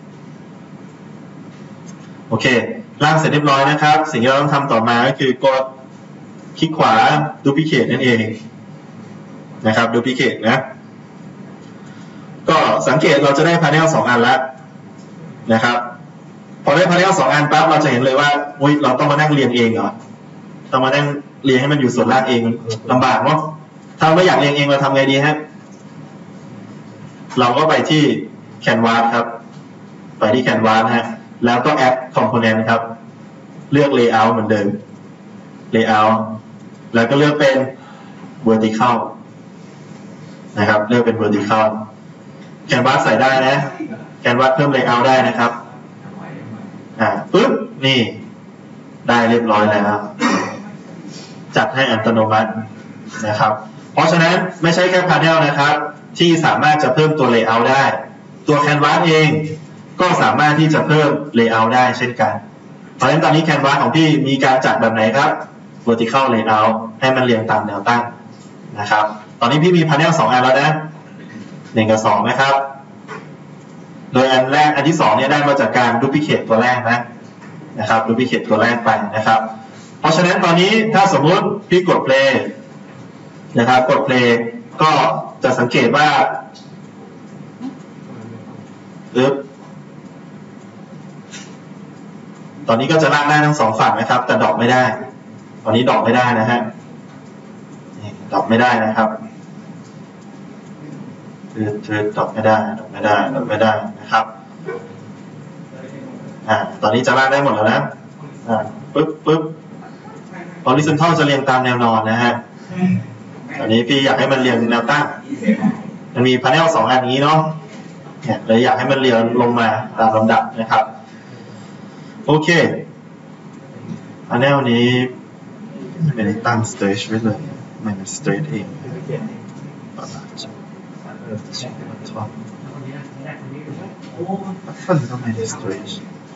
โอเคลากเสร็จเรียบร้อยนะครับสิ่งที่เราต้องทำต่อมาก็คือกดคลิกขวา duplicate นั่นเองนะครับ duplicate นะก็สังเกตเราจะได้ panel 2 อันแล้วนะครับพอได้ panel 2 อันปั๊บเราจะเห็นเลยว่าเราต้องมานั่งเรียงเองเหรอต้องมานั่งเรียงให้มันอยู่ส่วนล่างเองลำบากเนาะถ้าไม่อยากเรียงเองเราทำไงดีฮะเราก็ไปที่ Canvas ครับไปที่ Canvas ฮะแล้วก็ Add Component ครับเลือก Layout เหมือนเดิม Layout แล้วก็เลือกเป็น Vertical นะครับเลือกเป็น Vertical Canvas ใส่ได้นะ Canvas เพิ่ม Layout ได้นะครับปึ๊บนี่ได้เรียบร้อยแล้วจัดให้อัตโนมัตินะครับเพราะฉะนั้นไม่ใช่แค่ Panel นะครับที่สามารถจะเพิ่มตัว Layout ได้ตัว Canvas เองก็สามารถที่จะเพิ่ม Layout ได้เช่นกันเพราะฉะนั้นตอนนี้ Canvas ของพี่มีการจัดแบบไหนครับ Vertical Layout ให้มันเรียงตามแนวตั้งนะครับตอนนี้พี่มี Panel 2 อันแล้วนะ1 กับ 2นะครับโดยอันที่2เนี่ยได้มาจากการ duplicate ตัวแรกนะครับ duplicate ตัวแรกไปนะครับเพราะฉะนั้นตอนนี้ถ้าสมมุติพี่กด play นะครับกด play ก็จะสังเกตว่าตอนนี้ก็จะลากได้ทั้ง2 ฝั่งนะครับแต่ดรอปไม่ได้ตอนนี้ดรอปไม่ได้นะฮะดรอปไม่ได้นะครับดรอปไม่ได้นะครับตอนนี้จะลากได้หมดแล้วนะปึ๊บhorizontal จะเรียงตามแนวนอนนะฮะตอนนี้พี่อยากให้มันเรียงแนวตั้งมันมี panel 2 อันนี้เนาะเลยอยากให้มันเรียงลงมาตามลำดับนะครับโอเค panel นี้ไม่ได้ตั้ง stretch ไว้เลยมัน stretch เองต้องไม่ได้ stretch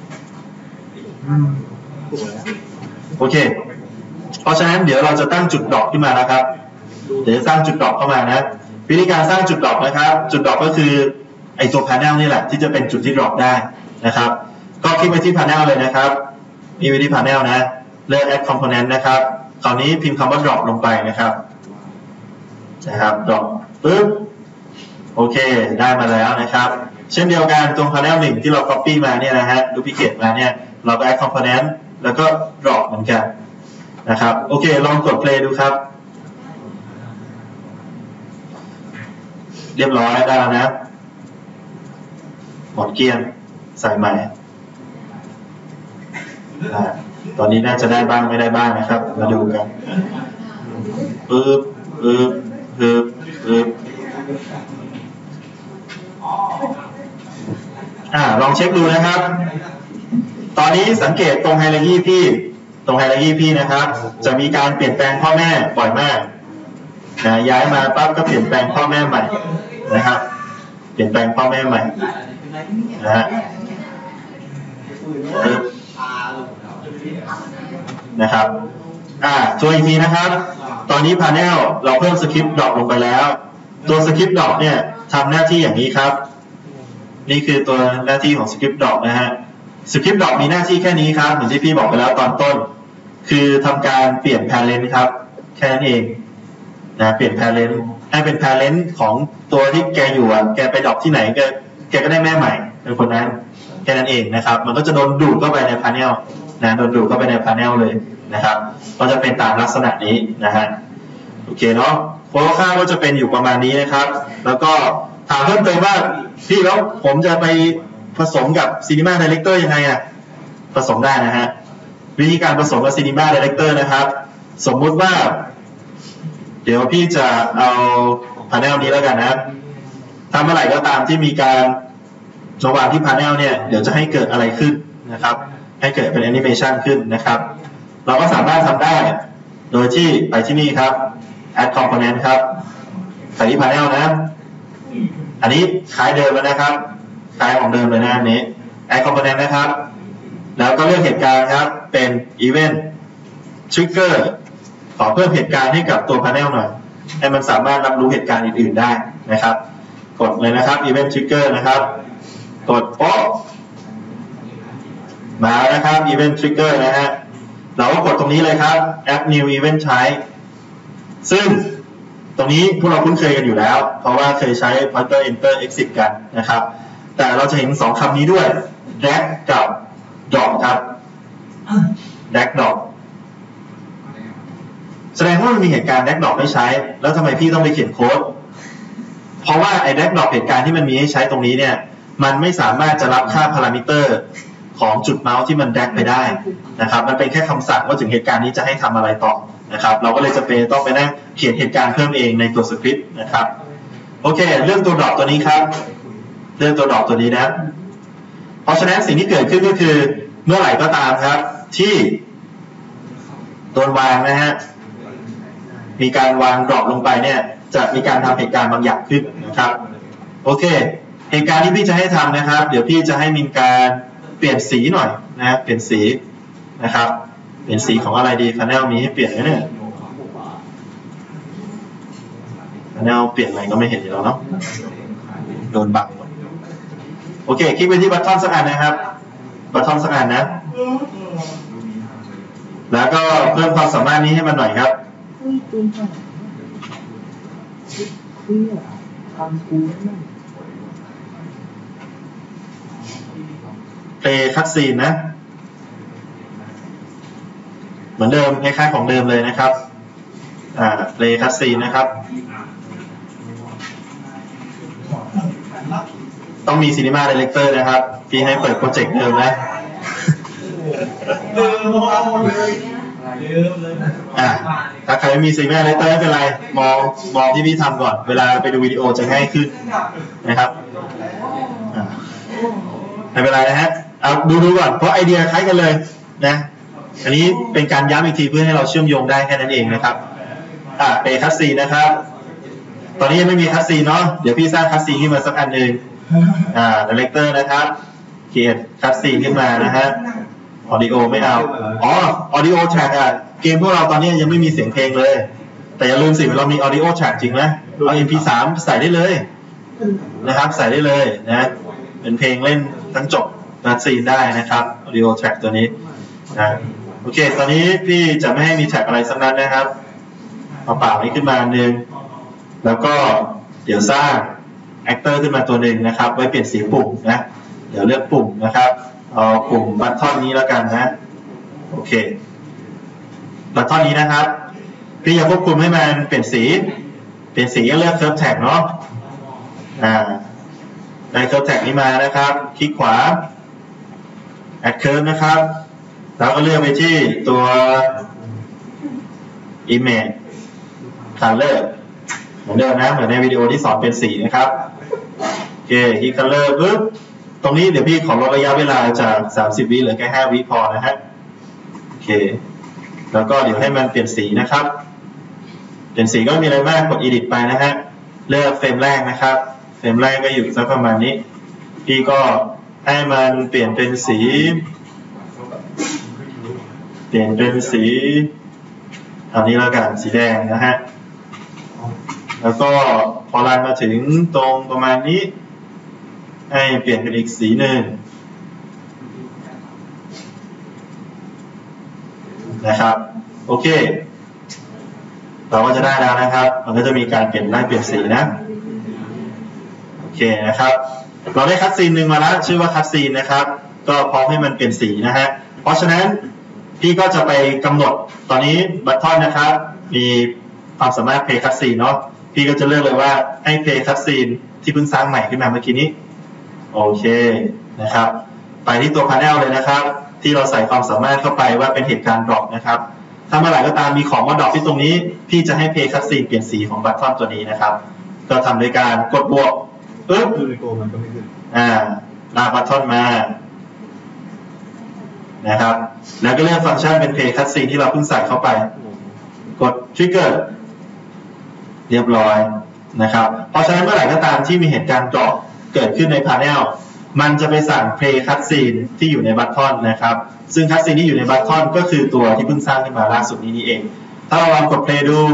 โอเคเพราะฉะนั้นเดี๋ยวเราจะตั้งจุดดรอปขึ้นมานะครับเดี๋ยวสร้างจุดดรอปเข้ามานะวิธีการสร้างจุดดรอปนะครับจุดดรอปก็คือไอตัว panel นี่แหละที่จะเป็นจุดที่ดรอปได้นะครับก็คลิกไปที่ panel เลยนะครับมีวิธี panel นะเลือก add component นะครับคราวนี้พิมพ์คำว่า drop ลงไปนะครับdrop ปึ๊บโอเคได้มาแล้วนะครับเช่นเดียวกันตรง panel 1ที่เรา copy มาเนี่ยนะฮะ duplicate มาเนี่ยเราก็ add component แล้วก็ drop เหมือนกันนะครับโอเคลองกด play ดูครับเรียบร้อยได้แล้วนะหมดเกลี้ยงใส่ใหม่ตอนนี้น่าจะได้บ้างไม่ได้บ้างนะครับมาดูกันปึ๊บลองเช็คดูนะครับตอนนี้สังเกตตรงไฮไลท์พี่นะครับจะมีการเปลี่ยนแปลงพ่อแม่บ่อยมากนะย้ายมาปั๊บก็เปลี่ยนแปลงพ่อแม่ใหม่นะครับเปลี่ยนแปลงพ่อแม่ใหม่นะฮะนะครับตัวอีกทีนะครับตอนนี้ panel เราเพิ่มสคริปต์ดรอปลงไปแล้วตัวสคริปต์ดรอปเนี่ยทำหน้าที่อย่างนี้ครับนี่คือตัวหน้าที่ของสคริปต์ดรอปนะฮะสคริปต์ดรอปมีหน้าที่แค่นี้ครับเหมือนที่พี่บอกไปแล้วตอนต้นคือทำการเปลี่ยน parent ครับแค่นั้นเองนะเปลี่ยน parent ให้เป็น parent ของตัวที่แกอยู่แกไปดรอปที่ไหนแกก็ได้แม่ใหม่เป็นคนนั้นแค่นั้นเองนะครับมันก็จะโดนดูดเข้าไปใน panel นะโดนดูดเข้าไปใน panel เลยนะครับก็จะเป็นตามลักษณะนี้นะฮะโอเคเนาะโปรโตคอลก็จะเป็นอยู่ประมาณนี้นะครับแล้วก็ถามเพิ่มเติมว่าพี่แล้วผมจะไปผสมกับ Cinema Director ยังไงอะผสมได้นะฮะวิธีการผสมกับ Cinema Director นะครับสมมุติว่าเดี๋ยวพี่จะเอาพาเนลนี้แล้วกันนะถ้าเมื่อไหร่ก็ตามที่มีการระหว่างที่พาเนลเนี่ยเดี๋ยวจะให้เกิดอะไรขึ้นนะครับให้เกิดเป็นแอนิเมชันขึ้นนะครับเราก็สามารถทำได้โดยที่ไปที่นี่ครับ add component ครับใส่ที่พาเนลนะอันนี้คล้ายเดิมแล้วนะครับคล้ายของเดิมเลยนะอันนี้ add component นะครับแล้วก็เลือกเหตุการณ์ครับเป็น event trigger ขอเพิ่มเหตุการณ์ให้กับตัวพาเนลหน่อยให้มันสามารถรับรู้เหตุการณ์อื่นๆได้นะครับกดเลยนะครับ event trigger นะครับกดโป๊ะมานะครับ event trigger นะฮะเราก็กดตรงนี้เลยครับ add new event type ซึ่งตรงนี้พวกเราคุ้นเคยกันอยู่แล้วเพราะว่าเคยใช้ pointer enter exit กันนะครับแต่เราจะเห็น2คำนี้ด้วย drag กับ drop ครับ drag drop แสดงว่ามันมีเหตุการณ์ drag drop ให้ใช้แล้วทำไมพี่ต้องไปเขียนโค้ดเพราะว่าไอ้ drag drop เหตุการณ์ที่มันมีให้ใช้ตรงนี้เนี่ยมันไม่สามารถจะรับค่าพารามิเตอร์ของจุดเมาส์ที่มัน drag ไปได้นะครับมันเป็นแค่คำสั่งว่าถึงเหตุการณ์นี้จะให้ทำอะไรต่อนะครับเราก็เลยจะเป็นต้องไปนั่งเขียนเหตุการณ์เพิ่มเองในตัวสคริปต์นะครับโอเคเรื่องตัว drop ตัวนี้ครับเรื่องตัว drop ตัวนี้นะเพราะฉะนั้นสิ่งที่เกิดขึ้นก็คือเมื่อไหร่ก็ตามครับที่โดนวางนะฮะมีการวาง drop ลงไปเนี่ยจะมีการทำเหตุการณ์บางอย่างขึ้นนะครับโอเคเหตุการณ์ที่พี่จะให้ทำนะครับเดี๋ยวพี่จะให้มีการเปลี่ยนสีหน่อยนะเปลี่ยนสีนะครับเปลี่ยนสีของอะไรดีพาเนลมีให้เปลี่ยนไหมเนี่ยพาเนลเปลี่ยนอะไรก็ไม่เห็นอยู่แล้วเนาะโดนบังโอเคคลิกไปที่บัตทอนสักอันนะครับบัตทอนสักอันนะแล้วก็เพิ่มความสามารถนี้ให้มันหน่อยครับplay cutscene นะเหมือนเดิมคล้ายๆของเดิมเลยนะครับplay cutscene นะครับต้องมี Cinema Director นะครับที่ให้เปิดโปรเจกต์เดิมนะถ้าใครไม่มี Cinema Director ไม่เป็นไรมองที่พี่ทำก่อนเวลาไปดูวิดีโอจะง่ายขึ้นนะครับไม่เป็นไรนะฮะเอาดูก่อนเพราะไอเดียคล้ายกันเลยนะอันนี้เป็นการย้ำอีกทีเพื่อให้เราเชื่อมโยงได้แค่นั้นเองนะครับเป็นคัสซีนนะครับตอนนี้ยังไม่มีคัสซีนเนาะเดี๋ยวพี่สร้างคัสซีนขึ้นมาสักอันหนึ่งดีเลกเตอร์นะครับเขียนคัสซีนขึ้นมานะฮะออดิโอไม่เอาออดิโอแทร็กเกมพวกเราตอนนี้ยังไม่มีเสียงเพลงเลยแต่อย่าลืมสิเรามีออดิโอแทร็กจริงไหมเอา MP3 ใส่ได้เลยนะครับใส่ได้เลยนะเป็นเพลงเล่นทั้งจบคัสซีนได้นะครับ audio track ตัวนี้โอเคตอนนี้พี่จะไม่ให้มีแท็กอะไรสักนั้นนะครับเอาเปล่านี้ขึ้นมาหนึ่งแล้วก็เดี๋ยวสร้าง actor ขึ้นมาตัวหนึ่งนะครับไว้เปลี่ยนสีปุ่มนะเดี๋ยวเลือกปุ่มนะครับเอาปุ่มบัตทอนนี้แล้วกันนะโอเคบัตทอนนี้นะครับพี่จะควบคุมให้มันเปลี่ยนสีก็เลือก curve tag เนาะได้ curve tag นี้มานะครับคลิกขวา add curve นะครับแล้วก็เลือกไปที่ตัว image color เหมือนเดิมนะเหมือนในวิดีโอที่สอนเป็นสีนะครับโอเคคลิก color ปุ๊บตรงนี้เดี๋ยวพี่ขอลดระยะเวลาจาก30วิเหลือแค่5วิพอนะฮะโอเคแล้วก็เดี๋ยวให้มันเปลี่ยนสีนะครับเปลี่ยนสีก็มีอะไรมากกด edit ไปนะฮะเลือกเฟรมแรกนะครับเฟรมแรกก็อยู่สักประมาณนี้พี่ก็ให้มันเปลี่ยนเป็นสีอันนี้แล้วกันสีแดงนะฮะแล้วก็พอรันมาถึงตรงประมาณนี้ให้เปลี่ยนเป็นอีกสีหนึ่งนะครับโอเคเราก็จะได้แล้วนะครับมันก็จะมีการเปลี่ยนสีนะโอเคนะครับเราได้คัตซีนหนึ่งมาแล้วชื่อว่าคัตซีนนะครับก็พร้อมให้มันเปลี่ยนสีนะฮะเพราะฉะนั้นพี่ก็จะไปกำหนดตอนนี้บัตทอนนะครับมีความสามารถ play cutscene เนาะพี่ก็จะเลือกเลยว่าให้ play cutscene ที่เพิ่งสร้างใหม่ขึ้นมาเมื่อกี้นี้โอเคนะครับไปที่ตัว panel เลยนะครับที่เราใส่ความสามารถเข้าไปว่าเป็นเหตุการณ์ drop นะครับถ้าเมื่อไหร่ก็ตามมีของมา drop ที่ตรงนี้พี่จะให้ play cutscene เปลี่ยนสีของบัตทอนตัวนี้นะครับก็ทำโดยการกดบวกปึ๊บมันก็ไม่ขึ้นลากบัตทอนมานะครับแล้วก็เลือกฟังก์ชันเป็น play cutscene ที่เราเพิ่งใส่เข้าไปกด trigger เรียบร้อยนะครับเพราะฉะนั้นเมื่อไหร่ก็ตามที่มีเหตุการณ์ drop เกิดขึ้นใน panel มันจะไปสั่ง play cutscene ที่อยู่ในบัตทอนนะครับซึ่ง cutscene ที่อยู่ในบัตทอนก็คือตัวที่เพิ่งสร้างขึ้นมาล่าสุดนี้นี่เองถ้าเราลองกด play ดู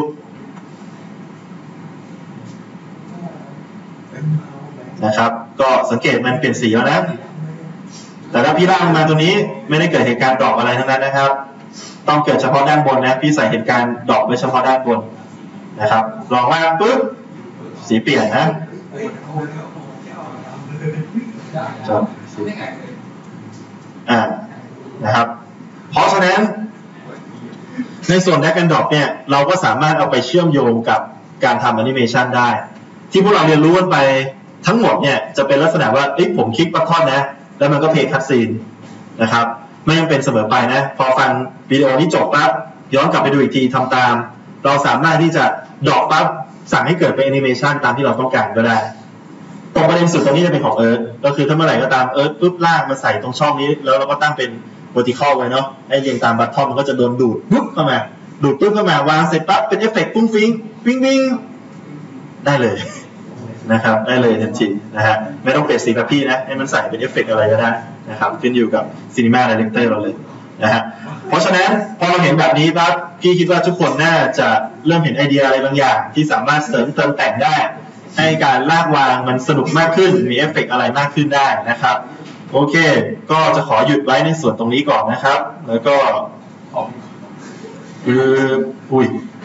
นะครับก็สังเกตมันเปลี่ยนสีแล้วนะแต่ถ้าพี่ลากมาตัวนี้ไม่ได้เกิดเหตุการณ์ดรอปอะไรทั้งนั้นนะครับต้องเกิดเฉพาะด้านบนนะพี่ใส่เหตุการณ์ดรอปไว้เฉพาะด้านบนนะครับลองลากปุ๊บสีเปลี่ยนนะนะครับเพราะฉะนั้นในส่วนแดกแอนด์ดรอปเนี่ยเราก็สามารถเอาไปเชื่อมโยงกับการทำแอนิเมชันได้ที่พวกเราเรียนรู้กันไปทั้งหมดเนี่ยจะเป็นลักษณะว่าผมคลิกบัตทอนนะแล้วมันก็เพลย์คัทซีนนะครับไม่ยังเป็นเสมอไปนะพอฟังวิดีโอนี้จบปั๊บย้อนกลับไปดูอีกทีทำตามเราสามารถที่จะดรอปปั๊บสั่งให้เกิดเป็นแอนิเมชันตามที่เราต้องการก็ได้ตรงประเด็นสุดตรงนี้จะเป็นของเอิร์ธก็คือถ้าเมื่อไหร่ก็ตามเอิร์ธปุ๊บลากมาใส่ตรงช่องนี้แล้วเราก็ตั้งเป็น vertical ไว้เนาะให้เรียงตามบัตทอนมันก็จะโดนดูดปุ๊บเข้ามาดูดปุ๊บเข้ามาวางเสร็จปั๊บเป็นเอฟเฟกต์ปุ้งฟิ้งวิ่งวิ่งได้เลยนะครับได้เลยทันทีนะฮะไม่ต้องเปลี่ยนสีกับพี่นะให้มันใส่เป็นเอฟเฟกต์อะไรก็ได้นะครับขึ้นอยู่กับ Cinema Director เราเลยนะฮะเพราะฉะนั้นพอเราเห็นแบบนี้ปั๊บพี่คิดว่าทุกคนน่าจะเริ่มเห็นไอเดียอะไรบางอย่างที่สามารถเสริมเติมแต่งได้ให้การลากวางมันสนุกมากขึ้นมีเอฟเฟกต์อะไรมากขึ้นได้นะครับโอเคก็จะขอหยุดไว้ในส่วนตรงนี้ก่อนนะครับแล้วก็อุ้ย